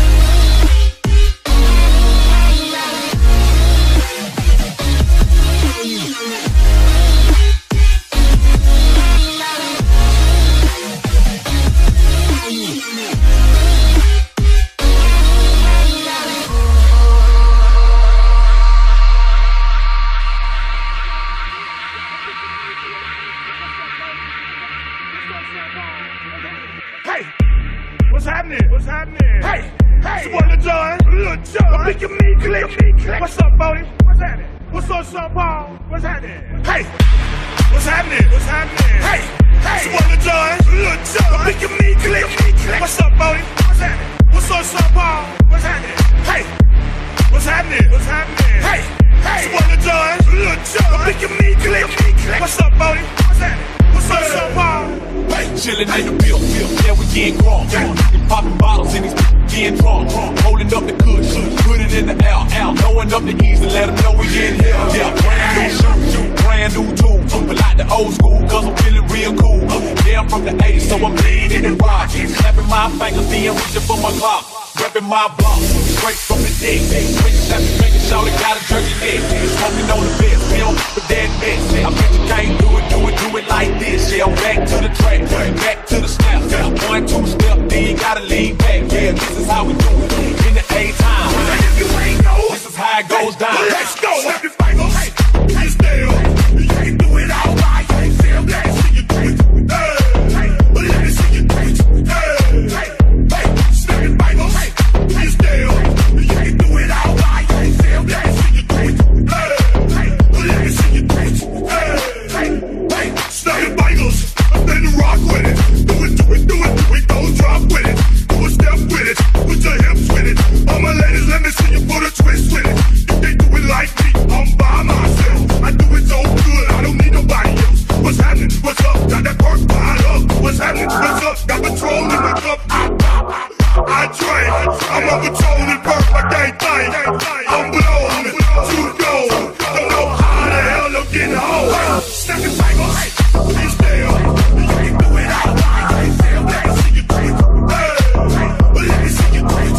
What's happening? What's happening? Hey, hey, it's one Lil Jon. Lil Jon. Look at me, click. What's up, Bodie? What's happening? What's up, Sean Paul? What's happening? Hey, what's happening? What's happening? Hey, hey, it's one Lil Jon. Lil Jon. Look at me, click. What's up, Bodie? What's happening? What's up, Sean Paul? What's happening? Hey, what's happening? What's happening? Hey, hey, it's one Lil Jon. Lil Jon. Look at me, click. What's up, Bodie? What's happening? What's up, Sean Paul? Hey, chillin' in the bill, yeah, we getting grown. Popping bottles and these getting drunk. Holding up the kush, put it in the air. Throwing up the ease and let them know we in here. Yeah, brand new shoes, brand new tools. But like the old school, cause I'm feeling real cool. Yeah, I'm from the 80s, so I'm leaning and rocking. Snapping my fingers, then reaching for my clock. Reppin' my block, straight from the dick. Switch, snapping fingers, shout it, got a jerky neck. Smoking on the bed, we don't for that mess. I bet you can't do it like this. Yeah, back to the track, back to the snap. 1, 2 step, then you gotta lean back. Yeah, this is how we do it in the A-time. And if you ain't know, this is how it goes down. Let's go. Snap your fingers, hey, still. You can't do it all right. You ain't feel that. See you do it. Hey, let me see you do it. Hey, snap your fingers, hey, still. You can't do it all right. You ain't feel that. See you do it. Hey, let me see you do it. Hey, snap your fingers. Then you rock with it. Do it. Don't drop with it. Do a step with it. Put your hips with it. All my ladies, let me see you put a twist with it. If they do it like me, I'm by myself. I do it so good, I don't need nobody else. What's happening? What's up? Got that perk piled up. What's happening? What's up? Got Patrol in the cup. I drink. I'm on Patrol and perk like they think. I'm blown. Too cold. Don't know how the hell I'm getting home. Snap your fingers. Hey, still. You can't do it all right. You ain't feel that. See you do it. Let me see you do it.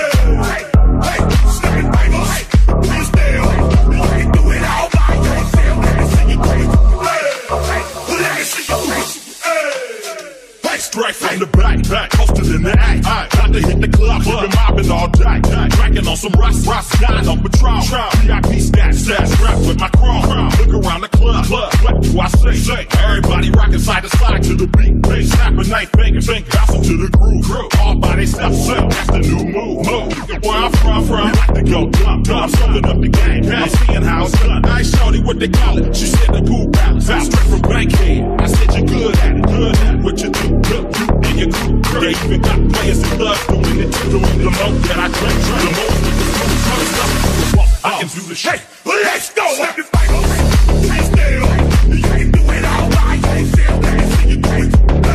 Hey, snap your fingers. Hey, still. You can't do it all right. You ain't feel that. See you do it. Let me see you do it. Hey, straight from the back, posted in the act. Got to hit the club, been mobbing all day. Drinking on some Ross guys on Patrol. VIP stats, strapped with my chrome. Look around the club, what do I say? Everybody rocking side to side to the beat. Snapping they fingers, bouncing to the groove. All by themselves, that's the new move. Where I'm from, I like to go dumb. I'm soaking up the game, I'm seeing how it's done. I ain't shorty what they call it, she said the cool balance. I'm straight from Bankhead, I said you're good at it. What you do, you and your crew. They even got players in love doing it. Doing the most that I drink, the most with the smooth. I can do the shit. Let's go. Snap your fingers. Hey, still. You can't do it all right. You ain't feel that. See you do it.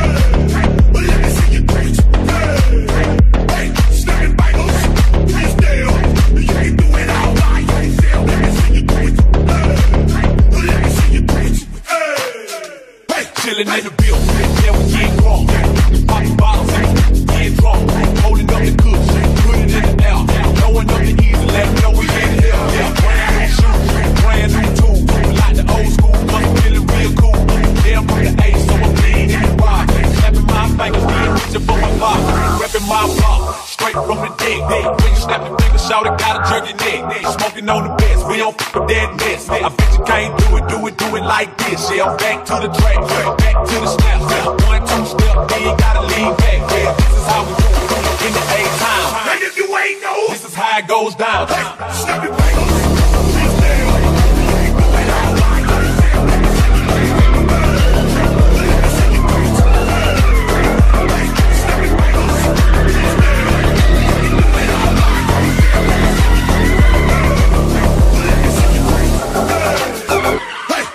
Let me see you do it. Hey, snap your fingers. Hey, still. You can't do it all right. You ain't feel that. See you do it. Let me see you do it. Hey, chillin' in the bill. Yeah, we getting grown. Popping bottles and getting drunk. Holding up the kush, put it in the air. Throwing up the ease and let them know we in here. Yeah, brand new shoes, brand new tools. But like the old school, cause I'm feeling real cool. Yeah, I'm from the 80s, so I'm leaning and rocking. Snapping my fingers, then reaching for my clock. Reppin' my block, straight from the dick. When you snap your fingers, shout it, got a jerky neck. Smoking on the best, we don't f with that mess. I bet you can't do it like this. Yeah, I'm back to the track, back to the snap. 1, 2 step, then you gotta lean back. Yeah, this is how we do it in the A-time. And if you ain't know, this is how it goes down. Snap your fingers. Hey, still. You can't do it all right. You ain't feel that. Let me see you do it. Hey, snap your fingers. Hey, still. You can't do it all right. You ain't feel that. Let me see you do it. Hey.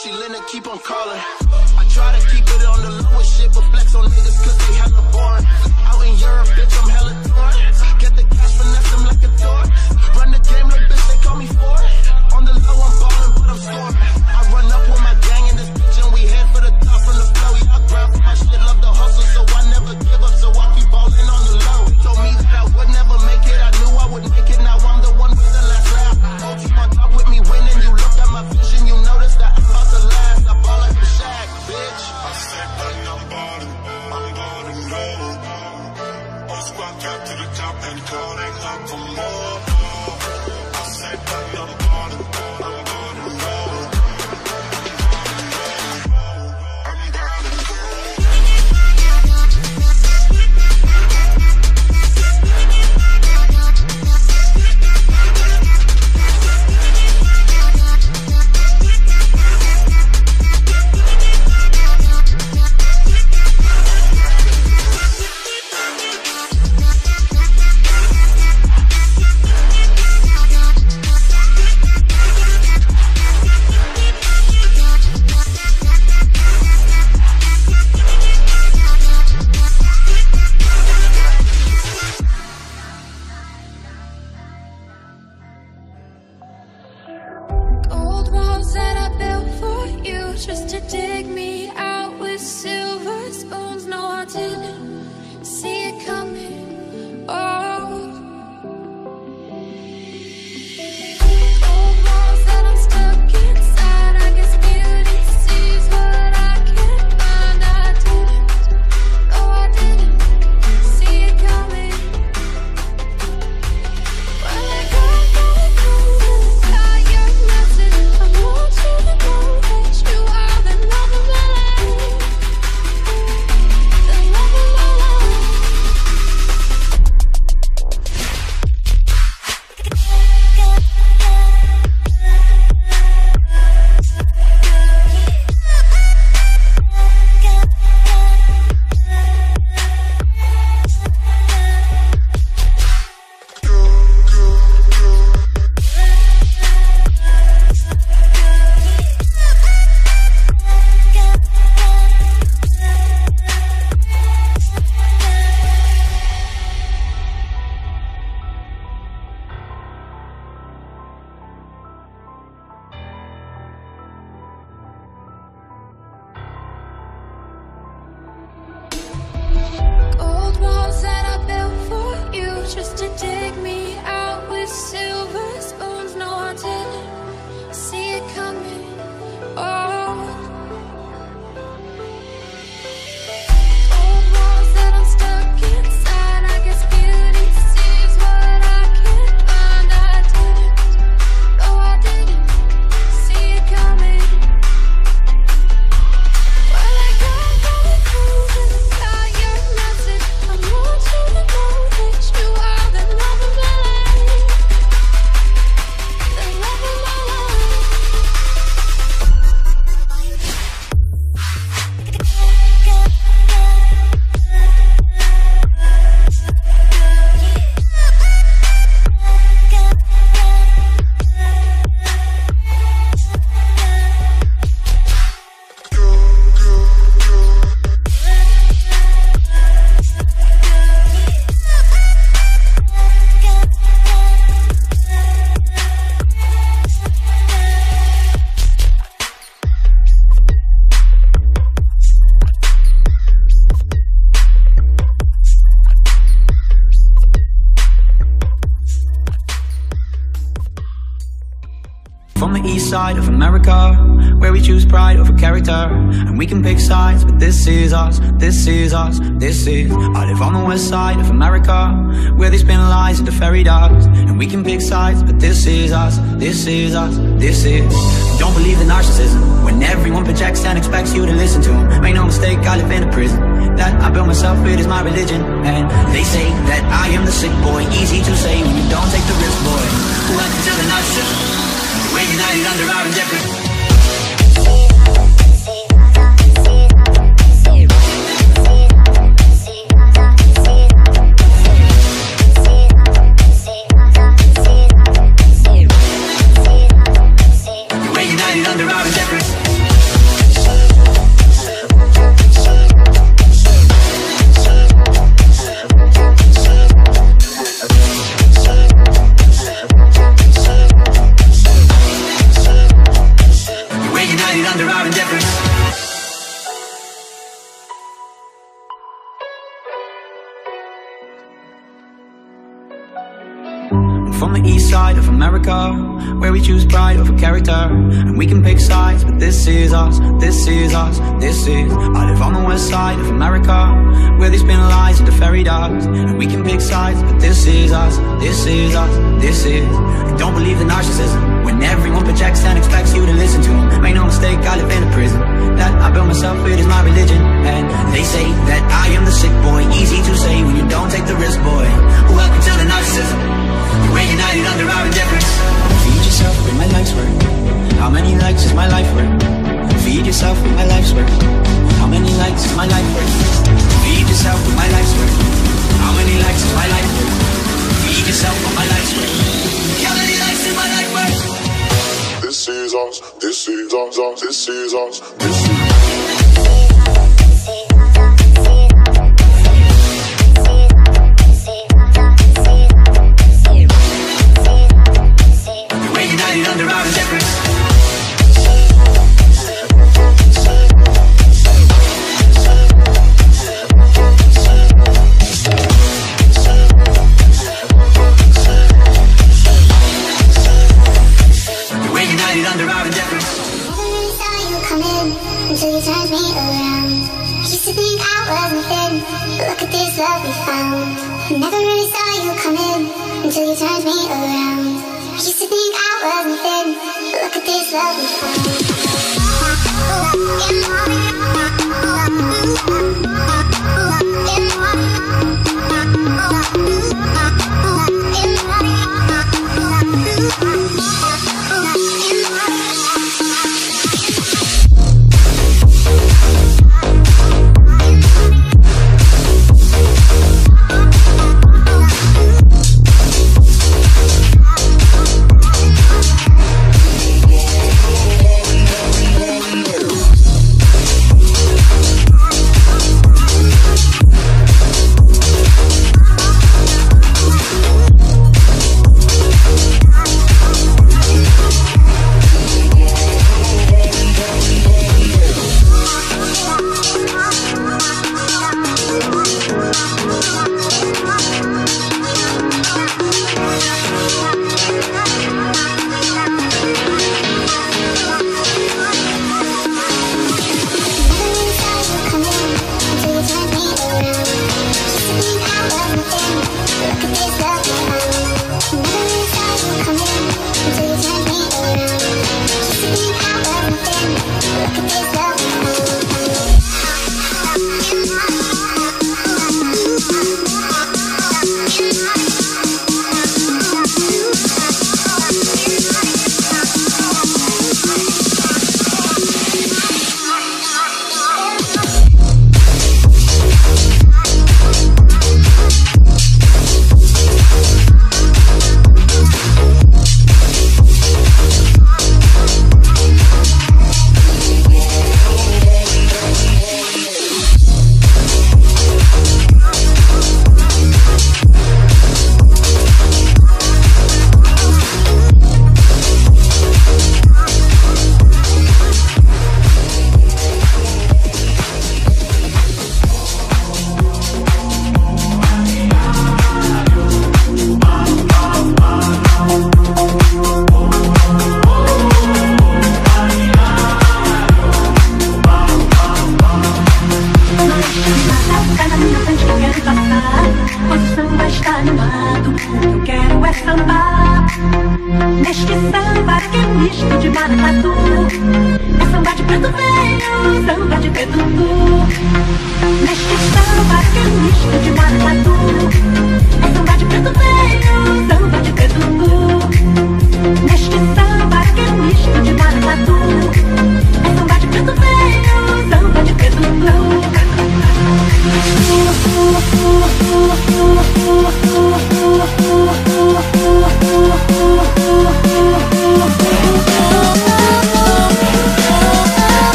Gucci linen, keep on calling. I try to keep it on the lower shit, but flex on niggas cause they hella boring. Out in Europe, bitch, I'm hella torn. Get the cash, finesse them like a door. Run the game like bitch, they call me for it. On the low, I'm ballin', but I'm scoring. I run up with my gang in this bitch and we head for the top from the flow. Y'all grab for my shit, love the hustle, so I never give up, so I keep ballin' on the low. Told me that I would never make it, I knew I would make it, now I'm the one with the last laugh. Hold you on top with me winning, you look at my vision, you notice that I'm about to last. I ball like a Shaq, bitch. I said that I'm ballin', low. All squad cap to the top and calling up for more. I said that I'm ballin', low. I'm ballin', low. Just to dig me out with silver spoons. No, I didn't see it coming. Oh, old walls that I'm stuck inside. I guess beauty sees what I can't find. I didn't, no, I didn't see it coming. Well, I got the tired message. I want you to know that you are the love of my life, the love of my life. Gold walls that I built for you, just to dig me out with silver spoons. No, I didn't see it coming. Oh, old walls that I'm stuck inside. I guess beauty sees what I can't find. I didn't, no, I didn't see it coming. Well, I got the tired message. I want you to know that you are the love of my life, the love of my life. From the east side of America, where we choose pride over character, and we can pick sides, but this is us, this is us, this is. I live on the west side of America, where they spin lies into fairy dust, and we can pick sides, but this is us, this is us, this is. Don't believe in narcissism, when everyone projects and expects you to listen to them. Make no mistake, I live in a prison that I built myself, it is my religion. And they say that I am the sick boy, easy to say when you don't take the risk, boy. Welcome to the narcissism. We're united under our indifference. We're united under our indifference. America, where we choose pride over character, and we can pick sides, but this is us, this is us, this is. I live on the west side of America, where they spin lies into fairy dust, and we can pick sides, but this is us, this is us, this is. And don't believe the narcissism, when everyone projects and expects you to listen to them. Make no mistake, I live in a prison that I built myself, it is my religion. And they say that I am the sick boy, easy to say when you don't take the risk, boy. Welcome to the narcissism, we're united under our indifference. Feed yourself with my life's work. How many likes is my life worth? Feed yourself with my life's work. How many likes is my life worth? Feed yourself with my life's work. How many likes is my life worth? Feed yourself with my life's work. How many likes is my life worth? This is us, this is us, this is us, this is us. Under our indifference. We're united under our indifference. Never really saw you come in until you turned me around. I used to think I was nothing, but look at this love we found. Never really saw you come in until you turned me around. I used to think I was nothing, but look at this love we found.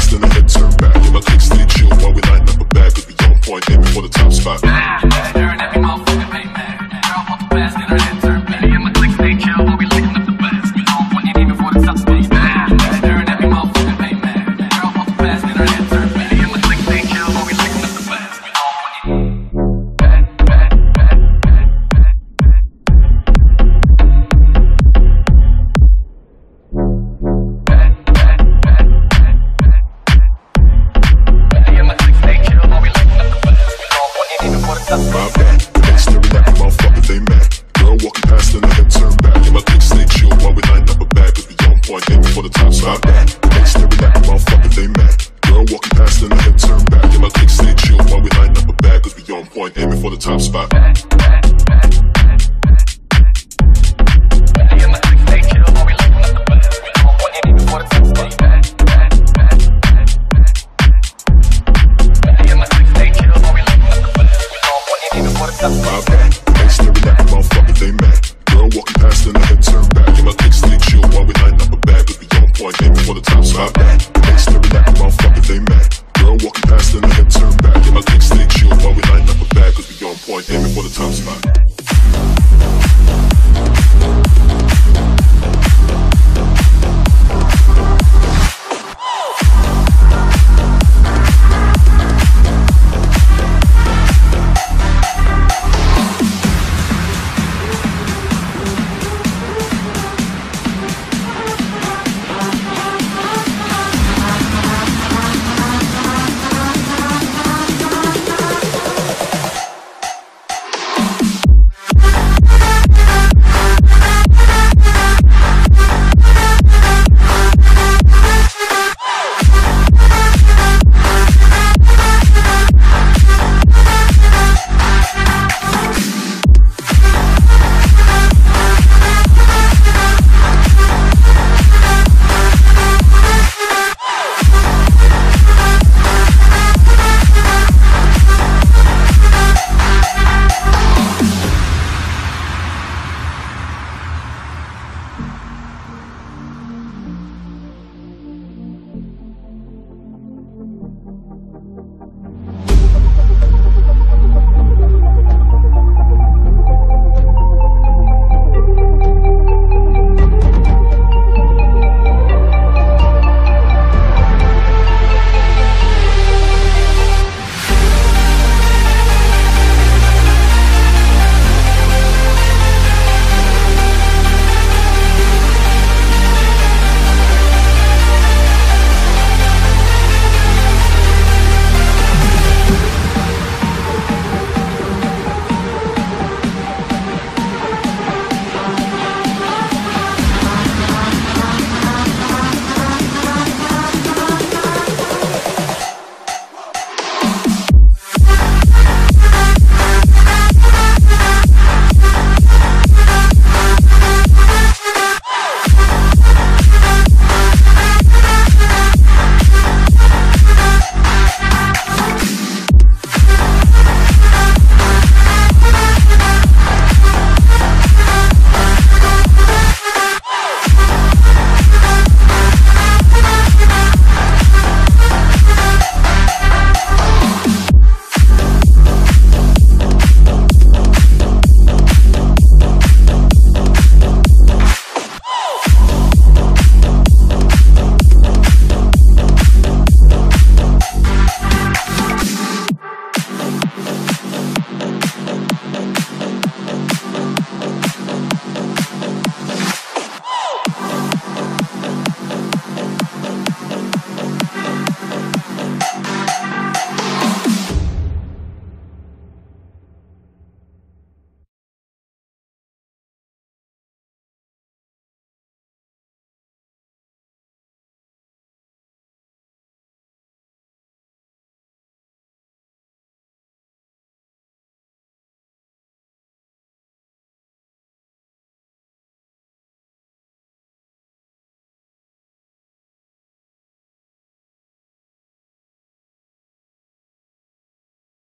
fast, then the head turn back. Yeah, my kicks stay chill while we line up a bag, cause we on point, aiming for the top spot.